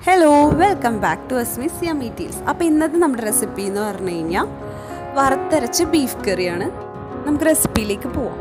Hello welcome back to Asmi's yummy deals. അപ്പോൾ ഇന്നത്തെ നമ്മുടെ റെസിപ്പി എന്ന് പറഞ്ഞു കഴിഞ്ഞാൽ വറുത്തരച്ച ബീഫ് കറിയാണ്. നമുക്ക് റെസിപ്പിയിലേക്ക് പോവാം.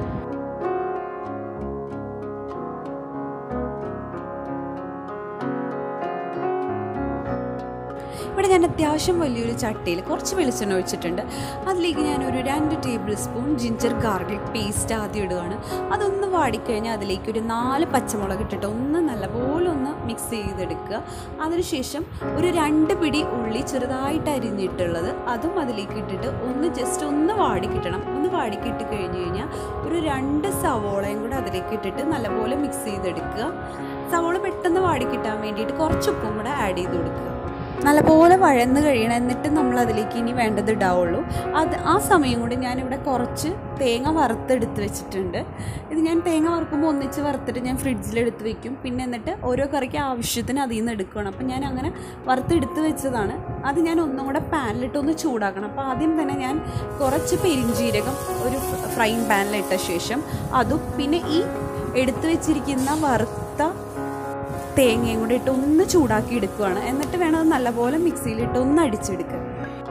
ഇവിടെ ഞാൻ അത്യാവശ്യം വലിയൊരു ചട്ടിയിൽ കുറച്ച് വെളിച്ചെണ്ണ ഒഴിച്ചിട്ടുണ്ട്. അതിലേക്ക് ഞാനൊരു 2 tablespoon ginger garlic paste ആദ്യം ഇടുകയാണ്. അതൊന്ന് വാടിക്കഴിഞ്ഞാൽ അതിലേക്ക് ഒരു 4 പച്ചമുളക് ഇട്ടിട്ട് ഒന്ന് നല്ലപോലെ ഒന്ന് മിക്സ് ചെയ്തെടുക്കുക. അതിനുശേഷം ഒരു 2 പിടി ഉള്ളി ചെറുതായിട്ട് അരിഞ്ഞിട്ടുള്ളത് അതും അതിലേക്ക് ഇട്ടിട്ട് ജസ്റ്റ് ഒന്ന് വാടിക്കിട്ടണം. ഒന്ന് വാടിക്കിട്ട് കഴിഞ്ഞ് കഴിഞ്ഞാൽ ഒരു 2 സവോളയും കൂടെ അതിലേക്ക് ഇട്ടിട്ട് നല്ലപോലെ മിക്സ് ചെയ്തെടുക്കുക. സവോള പെട്ടെന്ന് വാടിക്കിട്ടാൻ വേണ്ടിയിട്ട് കുറച്ച് ഉപ്പും കൂടെ ആഡ് ചെയ്ത് കൊടുക്കുക. നല്ലപോലെ വഴന്ന് കഴിയണം. എന്നിട്ട് നമ്മൾ അതിലേക്ക് ഇനി വേണ്ടത് ഇടാവുള്ളൂ. ആ സമയം കൊണ്ട് ഞാനിവിടെ കുറച്ച് തേങ്ങ വറുത്തെടുത്ത് വെച്ചിട്ടുണ്ട്. ഇത് ഞാൻ തേങ്ങ വറുക്കുമ്പോൾ ഒന്നിച്ച് വറുത്തിട്ട് ഞാൻ ഫ്രിഡ്ജിലെടുത്ത് വെക്കും. പിന്നെ എന്നിട്ട് ഓരോ കറിക്ക് ആവശ്യത്തിന് അതിൽ നിന്ന് എടുക്കണം. അപ്പം ഞാൻ അങ്ങനെ വറുത്തെടുത്ത് വെച്ചതാണ്. അത് ഞാൻ ഒന്നും കൂടെ പാനിലിട്ടൊന്ന് ചൂടാക്കണം. അപ്പോൾ ആദ്യം തന്നെ ഞാൻ കുറച്ച് പെരിഞ്ജീരകം ഒരു ഫ്രൈങ് പാനിലിട്ട ശേഷം അതും പിന്നെ ഈ എടുത്തു വെച്ചിരിക്കുന്ന വറുത്ത തേങ്ങയും കൂടി ഇട്ട് ഒന്ന് ചൂടാക്കി എടുക്കുകയാണ്. എന്നിട്ട് വേണം അത് നല്ലപോലെ മിക്സിയിലിട്ട് ഒന്ന് അടിച്ചെടുക്കുക.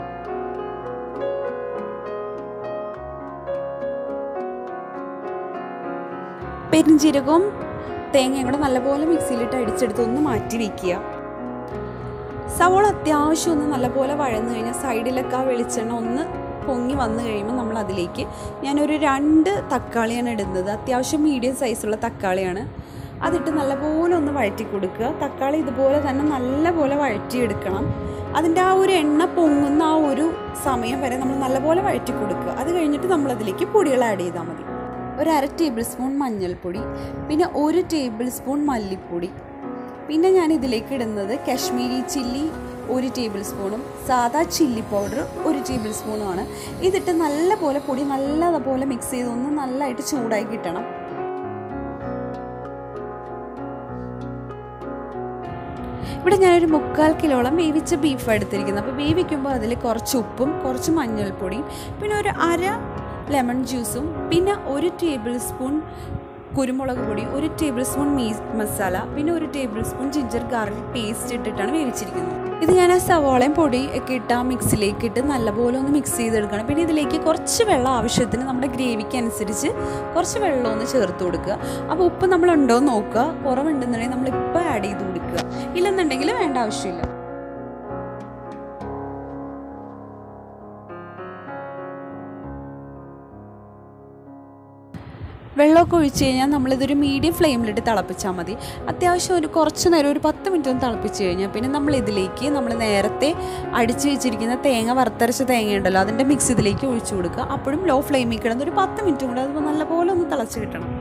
പെരിഞ്ജീരകവും തേങ്ങയും കൂടെ നല്ലപോലെ മിക്സിയിലിട്ട് അടിച്ചെടുത്ത് ഒന്ന് മാറ്റി വയ്ക്കുക. സവോള അത്യാവശ്യം ഒന്ന് നല്ലപോലെ വഴന്നു കഴിഞ്ഞാൽ സൈഡിലൊക്കെ ആ വെളിച്ചെണ്ണ ഒന്ന് പൊങ്ങി വന്നു കഴിയുമ്പോൾ നമ്മൾ അതിലേക്ക് ഞാനൊരു 2 തക്കാളിയാണ് ഇടുന്നത്. അത്യാവശ്യം മീഡിയം സൈസുള്ള തക്കാളിയാണ്. അതിട്ട് നല്ലപോലെ ഒന്ന് വഴറ്റി കൊടുക്കുക. തക്കാളി ഇതുപോലെ തന്നെ നല്ലപോലെ വഴറ്റിയെടുക്കണം. അതിൻ്റെ ആ ഒരു എണ്ണ പൊങ്ങുന്ന ആ ഒരു സമയം വരെ നമ്മൾ നല്ലപോലെ വഴറ്റി കൊടുക്കുക. അത് കഴിഞ്ഞിട്ട് നമ്മളതിലേക്ക് പൊടികൾ ആഡ് ചെയ്താൽ മതി. ഒരു 1/2 ടേബിൾ സ്പൂൺ മഞ്ഞൾപ്പൊടി, പിന്നെ 1 ടേബിൾ സ്പൂൺ മല്ലിപ്പൊടി, പിന്നെ ഞാൻ ഇതിലേക്ക് ഇടുന്നത് കാശ്മീരി ചില്ലി 1 ടേബിൾ സ്പൂണും സാദാ ചില്ലി പൗഡർ 1 ടേബിൾ സ്പൂണുമാണ്. ഇതിട്ട് നല്ലപോലെ പൊടി നല്ലതുപോലെ മിക്സ് ചെയ്ത് ഒന്ന് നല്ലതായിട്ട് ചൂടായി കിട്ടണം. ഇവിടെ ഞാനൊരു 3/4 കിലോളം വേവിച്ച ബീഫ് എടുത്തിരിക്കുന്നത്. അപ്പോൾ വേവിക്കുമ്പോൾ അതിൽ കുറച്ച് ഉപ്പും കുറച്ച് മഞ്ഞൾപ്പൊടിയും പിന്നെ ഒരു 1/2 ലെമൺ ജ്യൂസും പിന്നെ 1 ടേബിൾ സ്പൂൺ കുരുമുളക് പൊടി, 1 ടേബിൾ സ്പൂൺ മീറ്റ് മസാല, പിന്നെ 1 tablespoon ginger garlic paste ഇട്ടിട്ടാണ് വേവിച്ചിരിക്കുന്നത്. ഇത് ഞാൻ ആ സവാളയും പൊടി ഒക്കെ ഇട്ട് ആ മിക്സിലേക്ക് ഇട്ട് നല്ലപോലെ ഒന്ന് മിക്സ് ചെയ്തെടുക്കണം. പിന്നെ ഇതിലേക്ക് കുറച്ച് വെള്ളം ആവശ്യത്തിന് നമ്മുടെ ഗ്രേവിക്ക് അനുസരിച്ച് കുറച്ച് വെള്ളം ഒന്ന് ചേർത്ത് കൊടുക്കുക. അപ്പോൾ ഉപ്പ് നമ്മളുണ്ടോ എന്ന് നോക്കുക. കുറവുണ്ടെന്നുണ്ടെങ്കിൽ നമ്മളിപ്പോൾ ആഡ് ചെയ്ത് കൊടുക്കുക. ഇല്ലെന്നുണ്ടെങ്കിൽ വേണ്ട ആവശ്യമില്ല. വെള്ളമൊക്കെ ഒഴിച്ച് കഴിഞ്ഞാൽ നമ്മളിതൊരു മീഡിയം ഫ്ലെയിമിലിട്ട് തിളപ്പിച്ചാൽ മതി. അത്യാവശ്യം ഒരു കുറച്ച് നേരം ഒരു 10 മിനിറ്റ് ഒന്ന് തിളപ്പിച്ച് കഴിഞ്ഞാൽ പിന്നെ നമ്മളിതിലേക്ക് നമ്മൾ നേരത്തെ അടിച്ച് വെച്ചിരിക്കുന്ന തേങ്ങ വറുത്തരച്ച തേങ്ങ ഉണ്ടല്ലോ അതിൻ്റെ മിക്സ് ഇതിലേക്ക് ഒഴിച്ചു കൊടുക്കുക. അപ്പോഴും ലോ ഫ്ലെയിമിൽ കിടന്ന് ഒരു 10 മിനിറ്റ് കൂടെ അത് നല്ലപോലെ ഒന്ന് തിളച്ച് കിട്ടണം.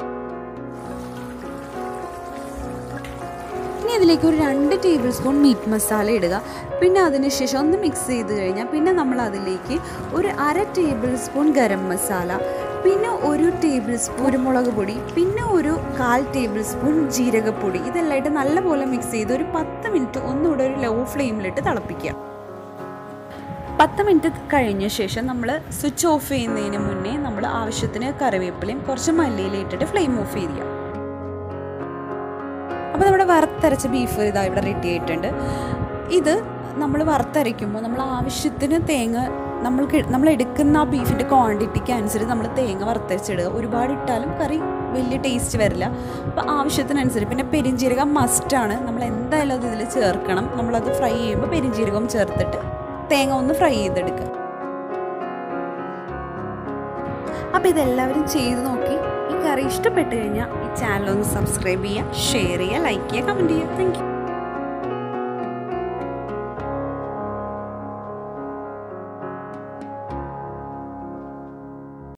ഇനി ഇതിലേക്ക് ഒരു 2 ടേബിൾ സ്പൂൺ മീറ്റ് മസാല ഇടുക. പിന്നെ അതിനുശേഷം ഒന്ന് മിക്സ് ചെയ്ത് കഴിഞ്ഞാൽ പിന്നെ നമ്മൾ അതിലേക്ക് ഒരു 1/2 ടേബിൾ സ്പൂൺ ഗരം മസാല, പിന്നെ 1 ടേബിൾ സ്പൂൺ കുരുമുളക് പൊടി, പിന്നെ ഒരു 1/4 ടേബിൾ സ്പൂൺ ജീരകപ്പൊടി ഇതെല്ലാമായിട്ട് നല്ലപോലെ മിക്സ് ചെയ്ത് ഒരു 10 മിനിറ്റ് ഒന്നുകൂടെ ഒരു ലോ ഫ്ലെയിമിലിട്ട് തിളപ്പിക്കുക. 10 മിനിറ്റ് കഴിഞ്ഞ ശേഷം നമ്മൾ സ്വിച്ച് ഓഫ് ചെയ്യുന്നതിന് മുന്നേ നമ്മൾ ആവശ്യത്തിന് കറിവേപ്പിലയും കുറച്ച് മല്ലിയില ഇട്ടിട്ട് ഫ്ലെയിം ഓഫ് ചെയ്യുക. അപ്പോൾ നമ്മുടെ വറുത്തരച്ച ബീഫ് ഇതാ ഇവിടെ റെഡി ആയിട്ടുണ്ട്. ഇത് നമ്മൾ വറുത്തരയ്ക്കുമ്പോൾ നമ്മൾ ആവശ്യത്തിന് തേങ്ങ നമ്മൾ എടുക്കുന്ന ആ ബീഫിൻ്റെ ക്വാണ്ടിറ്റിക്ക് അനുസരിച്ച് നമ്മൾ തേങ്ങ വറുത്തരച്ചിടുക. ഒരുപാട് ഇട്ടാലും കറി വലിയ ടേസ്റ്റ് വരില്ല. അപ്പോൾ ആവശ്യത്തിനനുസരിച്ച് പിന്നെ പെരിഞ്ജീരകം മസ്റ്റാണ്. നമ്മൾ എന്തായാലും അത് ഇതിൽ ചേർക്കണം. നമ്മളത് ഫ്രൈ ചെയ്യുമ്പോൾ പെരിഞ്ജീരകം ചേർത്തിട്ട് തേങ്ങ ഒന്ന് ഫ്രൈ ചെയ്തെടുക്കുക. അപ്പോൾ ഇതെല്ലാവരും ചെയ്ത് നോക്കി ഈ കറി ഇഷ്ടപ്പെട്ട് കഴിഞ്ഞാൽ ഈ ചാനൽ ഒന്ന് സബ്സ്ക്രൈബ് ചെയ്യുക, ഷെയർ ചെയ്യുക, ലൈക്ക് ചെയ്യുക, കമൻറ്റ് ചെയ്യുക. Thank U.